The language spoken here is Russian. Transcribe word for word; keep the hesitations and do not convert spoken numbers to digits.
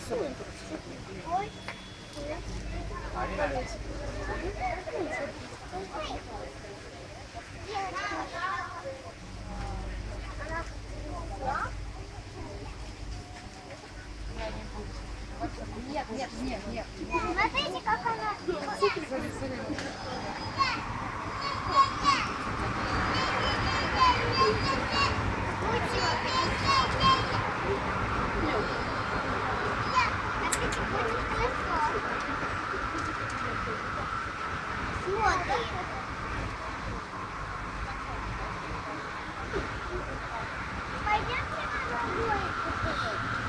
Нет, нет, нет, нет. Смотрите, как она. Пойдемте на другой.